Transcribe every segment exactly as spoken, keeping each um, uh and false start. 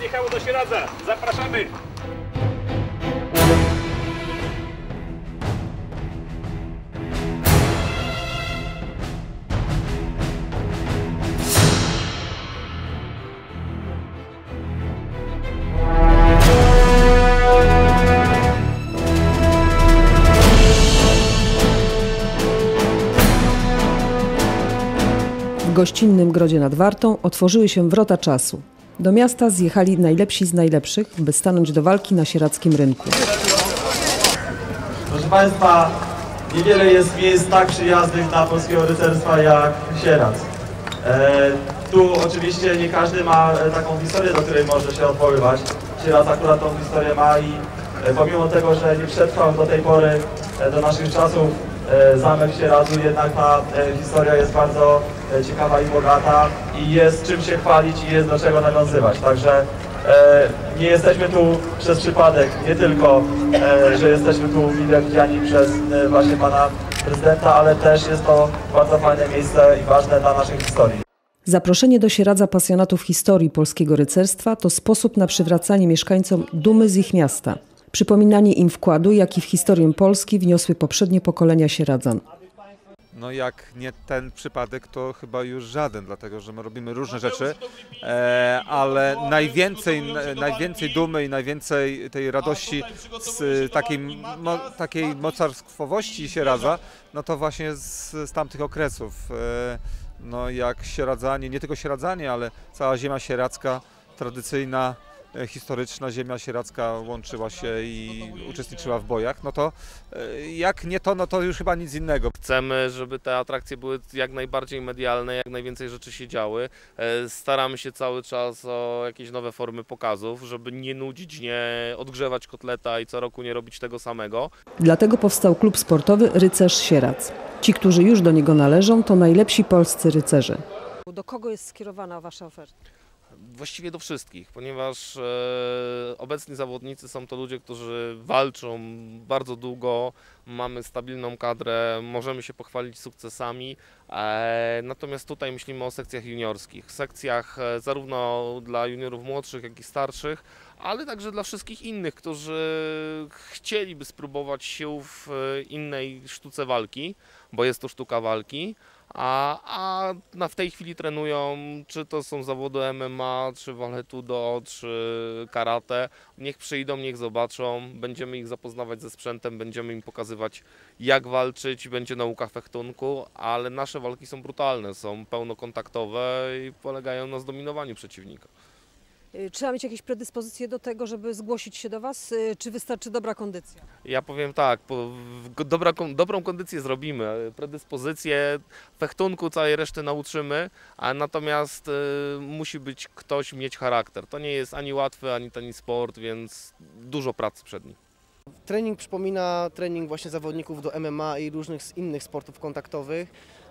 przyjechało do Sieradza. Zapraszamy! W gościnnym Grodzie nad Wartą otworzyły się wrota czasu. Do miasta zjechali najlepsi z najlepszych, by stanąć do walki na sieradzkim rynku. Proszę Państwa, niewiele jest miejsc tak przyjaznych dla polskiego rycerstwa jak Sieradz. E, tu oczywiście nie każdy ma taką historię, do której może się odwoływać. Sieradz akurat tą historię ma i e, pomimo tego, że nie przetrwał do tej pory e, do naszych czasów e, zamek w Sieradzu, jednak ta e, historia jest bardzo e, ciekawa i bogata i jest czym się chwalić i jest do czego nawiązywać. Także e, nie jesteśmy tu przez przypadek, nie tylko, e, że jesteśmy tu mile widziani przez e, właśnie pana prezydenta, ale też jest to bardzo fajne miejsce i ważne dla naszej historii. Zaproszenie do Sieradza pasjonatów historii polskiego rycerstwa to sposób na przywracanie mieszkańcom dumy z ich miasta. Przypominanie im wkładu, jaki w historię Polski wniosły poprzednie pokolenia Sieradzan. No jak nie ten przypadek, to chyba już żaden, dlatego że my robimy różne rzeczy, e, ale najwięcej, najwięcej dumy i najwięcej tej radości z takiej, mo, takiej mocarstwowości Sieradza, no to właśnie z, z tamtych okresów. E, no jak Sieradzanie, nie tylko Sieradzanie, ale cała ziemia sieradzka, tradycyjna, historyczna ziemia sieradzka łączyła się i uczestniczyła w bojach, no to jak nie to, no to już chyba nic innego. Chcemy, żeby te atrakcje były jak najbardziej medialne, jak najwięcej rzeczy się działy. Staramy się cały czas o jakieś nowe formy pokazów, żeby nie nudzić, nie odgrzewać kotleta i co roku nie robić tego samego. Dlatego powstał klub sportowy Rycerz Sieradz. Ci, którzy już do niego należą, to najlepsi polscy rycerze. Do kogo jest skierowana wasza oferta? Właściwie do wszystkich, ponieważ e, obecni zawodnicy są to ludzie, którzy walczą bardzo długo, mamy stabilną kadrę, możemy się pochwalić sukcesami, e, natomiast tutaj myślimy o sekcjach juniorskich, sekcjach e, zarówno dla juniorów młodszych, jak i starszych, ale także dla wszystkich innych, którzy chcieliby spróbować sił w innej sztuce walki, bo jest to sztuka walki. A, a na, w tej chwili trenują, czy to są zawody M M A, czy Vale-Tudo, czy karate. Niech przyjdą, niech zobaczą, będziemy ich zapoznawać ze sprzętem, będziemy im pokazywać, jak walczyć, będzie nauka fechtunku, ale nasze walki są brutalne, są pełnokontaktowe i polegają na zdominowaniu przeciwnika. Trzeba mieć jakieś predyspozycje do tego, żeby zgłosić się do was, czy wystarczy dobra kondycja? Ja powiem tak, po, dobra, dobrą kondycję zrobimy, predyspozycje, fechtunku całej reszty nauczymy, a natomiast y, musi być ktoś mieć charakter. To nie jest ani łatwy, ani tani sport, więc dużo pracy przed nim. Trening przypomina trening właśnie zawodników do M M A i różnych innych sportów kontaktowych.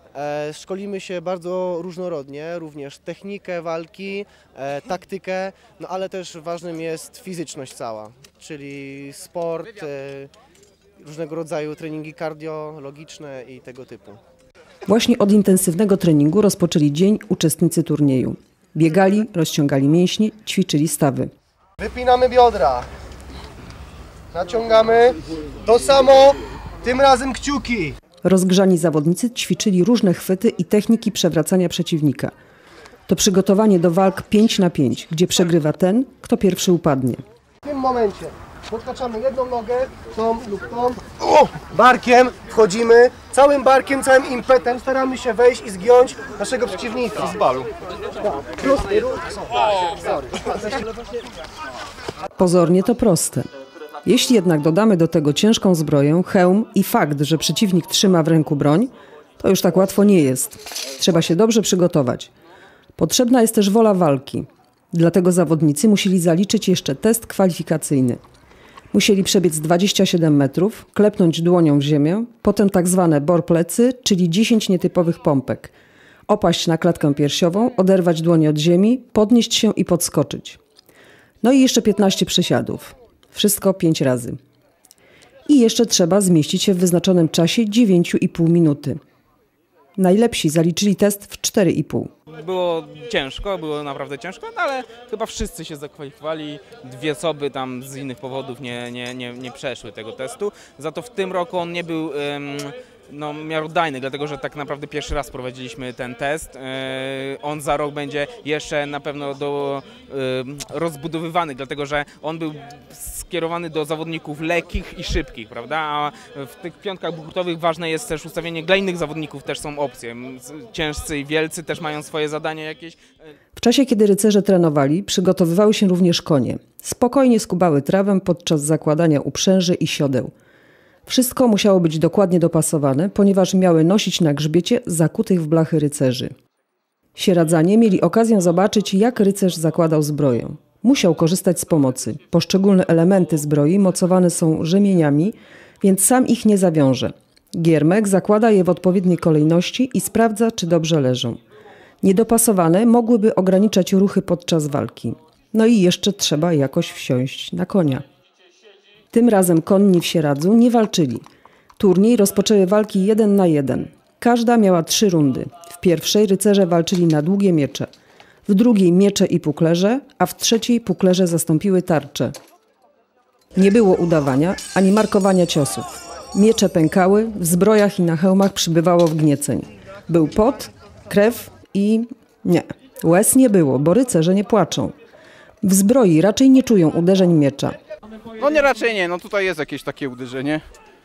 E, szkolimy się bardzo różnorodnie, również technikę walki, e, taktykę, no ale też ważnym jest fizyczność cała, czyli sport, e, różnego rodzaju treningi kardiologiczne i tego typu. Właśnie od intensywnego treningu rozpoczęli dzień uczestnicy turnieju. Biegali, rozciągali mięśnie, ćwiczyli stawy. Wypinamy biodra, naciągamy, to samo, tym razem kciuki. Rozgrzani zawodnicy ćwiczyli różne chwyty i techniki przewracania przeciwnika. To przygotowanie do walk pięć na pięć, gdzie przegrywa ten, kto pierwszy upadnie. W tym momencie podkaczamy jedną nogę, tą lub tą, o, barkiem wchodzimy, całym barkiem, całym impetem staramy się wejść i zgiąć naszego przeciwnika. Z balu. Prosty ruch. Pozornie to proste. Jeśli jednak dodamy do tego ciężką zbroję, hełm i fakt, że przeciwnik trzyma w ręku broń, to już tak łatwo nie jest. Trzeba się dobrze przygotować. Potrzebna jest też wola walki. Dlatego zawodnicy musieli zaliczyć jeszcze test kwalifikacyjny. Musieli przebiec dwadzieścia siedem metrów, klepnąć dłonią w ziemię, potem tak zwane bor plecy, czyli dziesięć nietypowych pompek. Opaść na klatkę piersiową, oderwać dłonie od ziemi, podnieść się i podskoczyć. No i jeszcze piętnaście przysiadów. Wszystko pięć razy. I jeszcze trzeba zmieścić się w wyznaczonym czasie dziewięć i pół minuty. Najlepsi zaliczyli test w cztery i pół. było ciężko, było naprawdę ciężko, no ale chyba wszyscy się zakwalifikowali. Dwie osoby tam z innych powodów nie, nie, nie, nie przeszły tego testu. Za to w tym roku on nie był um, no, miarodajny, dlatego że tak naprawdę pierwszy raz prowadziliśmy ten test. On za rok będzie jeszcze na pewno do, rozbudowywany, dlatego że on był skierowany do zawodników lekkich i szybkich, prawda? A w tych piątkach bukutowych ważne jest też ustawienie, dla innych zawodników też są opcje. Ciężcy i wielcy też mają swoje zadania jakieś. W czasie, kiedy rycerze trenowali, przygotowywały się również konie. Spokojnie skubały trawę podczas zakładania uprzęży i siodeł. Wszystko musiało być dokładnie dopasowane, ponieważ miały nosić na grzbiecie zakutych w blachy rycerzy. Sieradzanie mieli okazję zobaczyć, jak rycerz zakładał zbroję. Musiał korzystać z pomocy. Poszczególne elementy zbroi mocowane są rzemieniami, więc sam ich nie zawiąże. Giermek zakłada je w odpowiedniej kolejności i sprawdza, czy dobrze leżą. Niedopasowane mogłyby ograniczać ruchy podczas walki. No i jeszcze trzeba jakoś wsiąść na konia. Tym razem konni w Sieradzu nie walczyli. Turniej rozpoczęły walki jeden na jeden. Każda miała trzy rundy. W pierwszej rycerze walczyli na długie miecze. W drugiej miecze i puklerze, a w trzeciej puklerze zastąpiły tarcze. Nie było udawania ani markowania ciosów. Miecze pękały, w zbrojach i na hełmach przybywało wgnieceń. Był pot, krew i... nie, łez nie było, bo rycerze nie płaczą. W zbroi raczej nie czują uderzeń miecza. No nie, raczej nie, no tutaj jest jakieś takie uderzenie.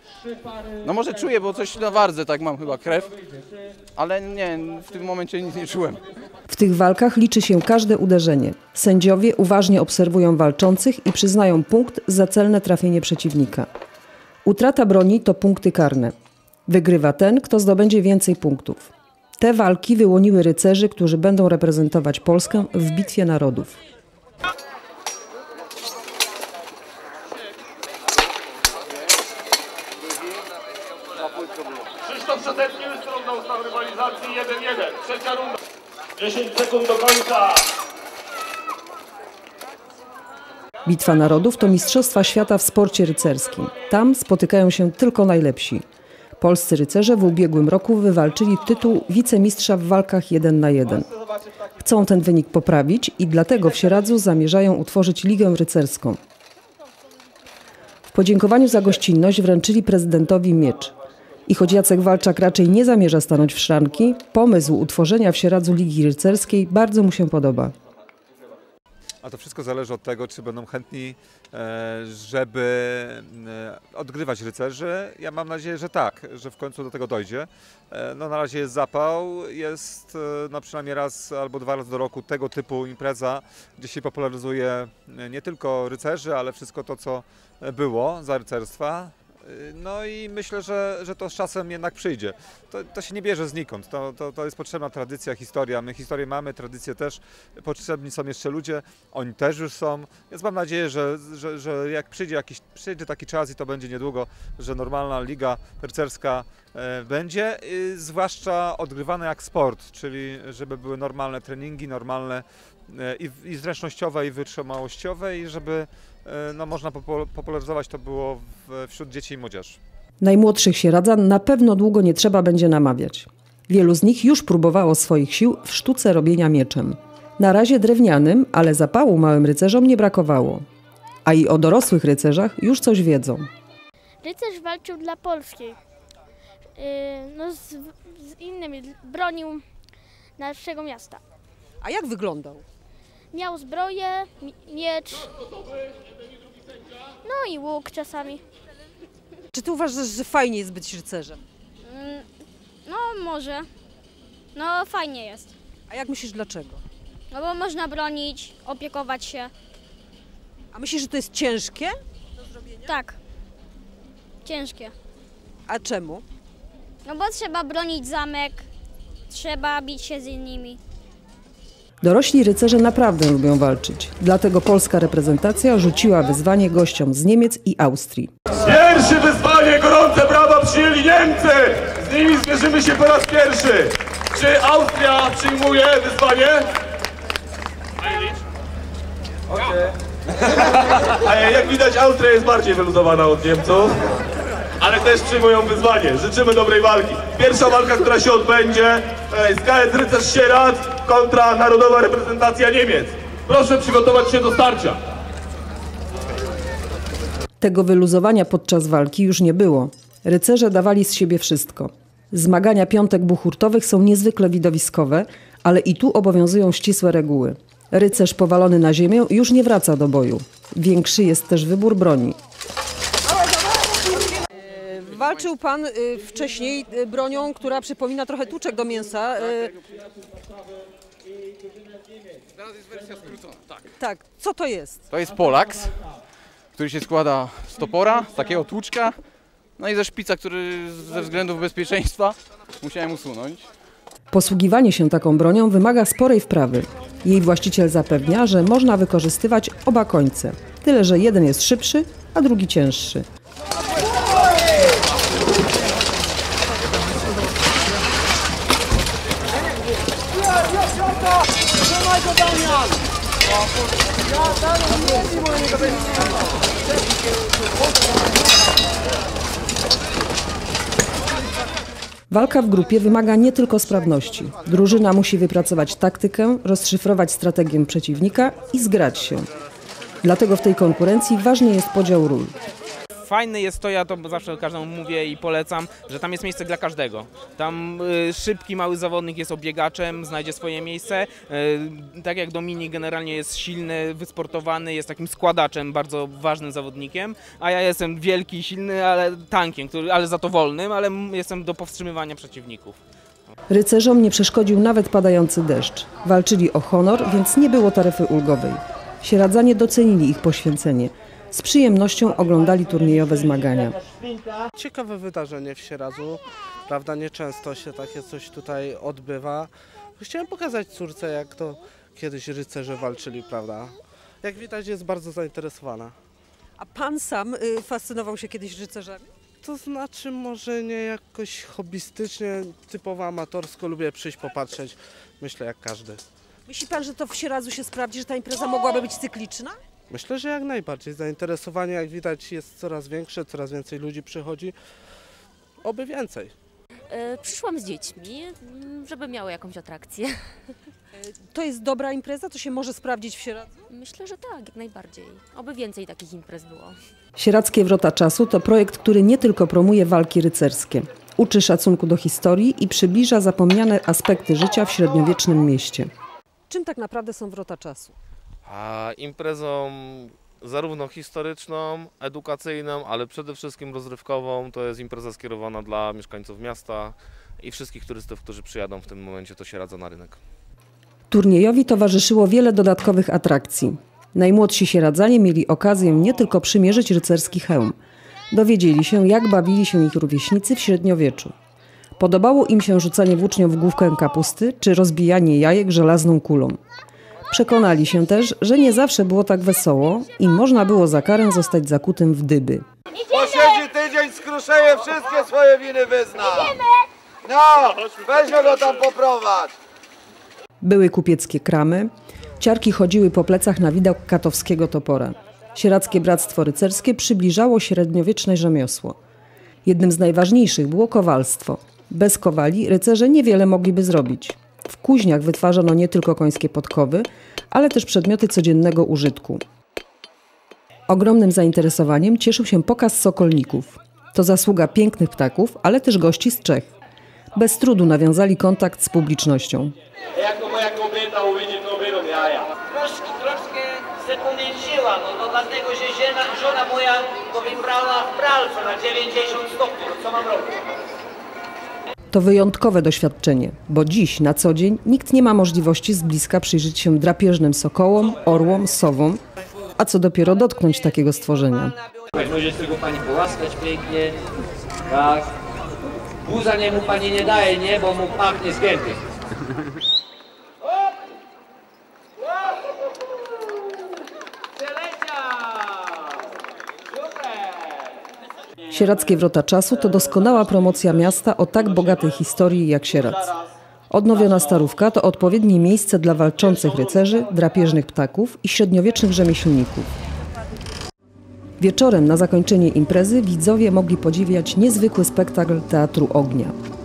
No może czuję, bo coś na wardze tak mam chyba krew, ale nie, w tym momencie nic nie czułem. W tych walkach liczy się każde uderzenie. Sędziowie uważnie obserwują walczących i przyznają punkt za celne trafienie przeciwnika. Utrata broni to punkty karne. Wygrywa ten, kto zdobędzie więcej punktów. Te walki wyłoniły rycerzy, którzy będą reprezentować Polskę w Bitwie Narodów. Krzysztof Szatecki wystrągnął stan rywalizacji jeden jeden. Trzecia runda. dziesięć sekund do końca. Bitwa Narodów to Mistrzostwa Świata w sporcie rycerskim. Tam spotykają się tylko najlepsi. Polscy rycerze w ubiegłym roku wywalczyli tytuł wicemistrza w walkach jeden na jeden. Chcą ten wynik poprawić i dlatego w Sieradzu zamierzają utworzyć ligę rycerską. W podziękowaniu za gościnność wręczyli prezydentowi miecz. I choć Jacek Walczak raczej nie zamierza stanąć w szranki, pomysł utworzenia w Sieradzu Ligi Rycerskiej bardzo mu się podoba. A to wszystko zależy od tego, czy będą chętni, żeby odgrywać rycerzy. Ja mam nadzieję, że tak, że w końcu do tego dojdzie. No, na razie jest zapał, jest no, przynajmniej raz albo dwa razy do roku tego typu impreza, gdzie się popularyzuje nie tylko rycerzy, ale wszystko to, co było za rycerstwa. No i myślę, że, że to z czasem jednak przyjdzie. To, to się nie bierze znikąd, to, to, to jest potrzebna tradycja, historia. My historię mamy, tradycję też, potrzebni są jeszcze ludzie, oni też już są. Więc mam nadzieję, że, że, że jak przyjdzie, jakiś, przyjdzie taki czas i to będzie niedługo, że normalna liga rycerska e, będzie, y, zwłaszcza odgrywana jak sport, czyli żeby były normalne treningi, normalne e, i, i zręcznościowe, i wytrzymałościowe, i żeby no, można popularyzować to było wśród dzieci i młodzieży. Najmłodszych Sieradzan na pewno długo nie trzeba będzie namawiać. Wielu z nich już próbowało swoich sił w sztuce robienia mieczem. Na razie drewnianym, ale zapału małym rycerzom nie brakowało. A i o dorosłych rycerzach już coś wiedzą. Rycerz walczył dla Polski. Yy, no z, z innymi bronił naszego miasta. A jak wyglądał? Miał zbroję, miecz, no i łuk czasami. Czy ty uważasz, że fajnie jest być rycerzem? No może. No fajnie jest. A jak myślisz dlaczego? No bo można bronić, opiekować się. A myślisz, że to jest ciężkie? Tak. Ciężkie. A czemu? No bo trzeba bronić zamek, trzeba bić się z innymi. Dorośli rycerze naprawdę lubią walczyć. Dlatego polska reprezentacja rzuciła wyzwanie gościom z Niemiec i Austrii. Pierwsze wyzwanie, gorące brawa przyjęli Niemcy! Z nimi zmierzymy się po raz pierwszy. Czy Austria przyjmuje wyzwanie? Okej. A jak widać, Austria jest bardziej wyluzowana od Niemców. ale też przyjmują wyzwanie. Życzymy dobrej walki. Pierwsza walka, która się odbędzie, jest K S Rycerz Sieradz kontra Narodowa Reprezentacja Niemiec. Proszę przygotować się do starcia. Tego wyluzowania podczas walki już nie było. Rycerze dawali z siebie wszystko. Zmagania piątek buchurtowych są niezwykle widowiskowe, ale i tu obowiązują ścisłe reguły. Rycerz powalony na ziemię już nie wraca do boju. Większy jest też wybór broni. Walczył pan y, wcześniej y, bronią, która przypomina trochę tłuczek do mięsa. Y, Teraz jest wersja skrócona, tak. tak, co to jest? To jest Polax, który się składa z topora, z takiego tłuczka, no i ze szpica, który ze względów bezpieczeństwa musiałem usunąć. Posługiwanie się taką bronią wymaga sporej wprawy. Jej właściciel zapewnia, że można wykorzystywać oba końce. Tyle, że jeden jest szybszy, a drugi cięższy. Walka w grupie wymaga nie tylko sprawności. Drużyna musi wypracować taktykę, rozszyfrować strategię przeciwnika i zgrać się. Dlatego w tej konkurencji ważny jest podział ról. Fajne jest to, ja to zawsze każdemu mówię i polecam, że tam jest miejsce dla każdego. Tam y, szybki, mały zawodnik jest obiegaczem, znajdzie swoje miejsce. Y, tak jak Dominik generalnie jest silny, wysportowany, jest takim składaczem, bardzo ważnym zawodnikiem, a ja jestem wielki, silny, ale tankiem, który, ale za to wolnym, ale jestem do powstrzymywania przeciwników. Rycerzom nie przeszkodził nawet padający deszcz. Walczyli o honor, więc nie było taryfy ulgowej. Sieradzanie docenili ich poświęcenie. Z przyjemnością oglądali turniejowe zmagania. Ciekawe wydarzenie w Sieradzu, prawda, nieczęsto się takie coś tutaj odbywa. Chciałem pokazać córce, jak to kiedyś rycerze walczyli, prawda. Jak widać, jest bardzo zainteresowana. A pan sam y, fascynował się kiedyś rycerzami? To znaczy może nie jakoś hobbystycznie, typowo amatorsko, lubię przyjść popatrzeć, myślę jak każdy. Myśli pan, że to w Sieradzu się sprawdzi, że ta impreza mogłaby być cykliczna? Myślę, że jak najbardziej. Zainteresowanie, jak widać, jest coraz większe, coraz więcej ludzi przychodzi. Oby więcej. E, przyszłam z dziećmi, żeby miały jakąś atrakcję. To jest dobra impreza? To się może sprawdzić w Sieradzu? Myślę, że tak, jak najbardziej. Oby więcej takich imprez było. Sieradzkie Wrota Czasu to projekt, który nie tylko promuje walki rycerskie. Uczy szacunku do historii i przybliża zapomniane aspekty życia w średniowiecznym mieście. Czym tak naprawdę są Wrota Czasu? A imprezą zarówno historyczną, edukacyjną, ale przede wszystkim rozrywkową. To jest impreza skierowana dla mieszkańców miasta i wszystkich turystów, którzy przyjadą w tym momencie, to Sieradza na rynek. Turniejowi towarzyszyło wiele dodatkowych atrakcji. Najmłodsi sieradzanie mieli okazję nie tylko przymierzyć rycerski hełm. Dowiedzieli się, jak bawili się ich rówieśnicy w średniowieczu. Podobało im się rzucanie włócznią w główkę kapusty czy rozbijanie jajek żelazną kulą. Przekonali się też, że nie zawsze było tak wesoło i można było za karę zostać zakutym w dyby. Posiedzi tydzień, skruszeje, wszystkie swoje winy wyzna. No, weźmy go tam poprowadź. Były kupieckie kramy, ciarki chodziły po plecach na widok katowskiego topora. Sieradzkie Bractwo Rycerskie przybliżało średniowieczne rzemiosło. Jednym z najważniejszych było kowalstwo. Bez kowali rycerze niewiele mogliby zrobić. W kuźniach wytwarzano nie tylko końskie podkowy, ale też przedmioty codziennego użytku. Ogromnym zainteresowaniem cieszył się pokaz sokolników. To zasługa pięknych ptaków, ale też gości z Czech. Bez trudu nawiązali kontakt z publicznością. Jak to moja kobieta uvidí, to będą jaja. Troszkę, troszkę się pomniejszyła, no to dlatego, że żona, żona moja to wybrała w pralce na dziewięćdziesiąt stopni. Co mam robić? To wyjątkowe doświadczenie, bo dziś na co dzień nikt nie ma możliwości z bliska przyjrzeć się drapieżnym sokołom, orłom, sowom, a co dopiero dotknąć takiego stworzenia. Możesz tego pani połaskać pięknie, tak. Buza nie mu pani nie daje, nie, bo mu pachnie skępy. Sieradzkie Wrota Czasu to doskonała promocja miasta o tak bogatej historii jak Sieradz. Odnowiona Starówka to odpowiednie miejsce dla walczących rycerzy, drapieżnych ptaków i średniowiecznych rzemieślników. Wieczorem na zakończenie imprezy widzowie mogli podziwiać niezwykły spektakl Teatru Ognia.